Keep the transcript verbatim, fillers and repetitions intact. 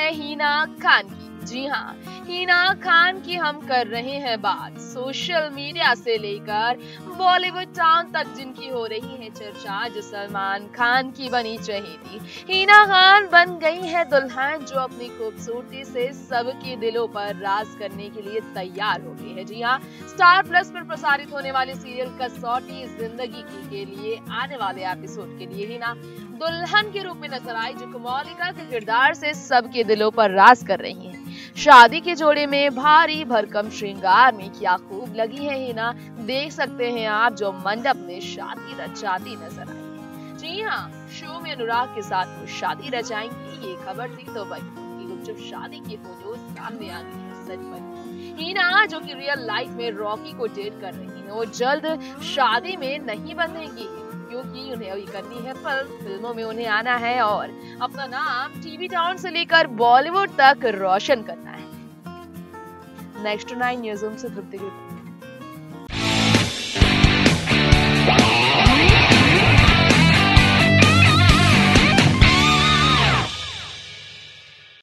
है हीना खान की। जी हाँ, हीना खान की हम कर रहे हैं बात। सोशल मीडिया से लेकर बॉलीवुड टाउन तक जिनकी हो रही है चर्चा, जो सलमान खान की बनी चहेती, हीना खान बन गई है दुल्हन जो अपनी खूबसूरती से सबके दिलों पर राज करने के लिए तैयार हो गई है। जी हाँ, स्टार प्लस पर प्रसारित होने वाले सीरियल कसौटी जिंदगी की के लिए आने वाले एपिसोड के लिए हीना दुल्हन के रूप में नजर आई, जो कोमोलिका के किरदार से सबके दिलों पर राज कर रही है। शादी के जोड़े में भारी भरकम श्रृंगार में क्या खूब लगी है हीना, देख सकते हैं आप, जो मंडप में शादी रचाती नजर आई है। जी हाँ, शो में अनुराग के साथ वो शादी रचाएंगी, ये खबर थी तो वही उनकी गुपचुप शादी की फोटो सामने आ गई है। सच में हीना, जो कि रियल लाइफ में रॉकी को डेट कर रही है, वो जल्द शादी में नहीं बंधेंगी, क्योंकि उन्हें अभी करनी है फिल्म, फिल्मों में उन्हें आना है और अपना नाम टीवी टाउन से लेकर बॉलीवुड तक रोशन करना है। नेक्स्ट नाइन न्यूज़ से तृप्ति।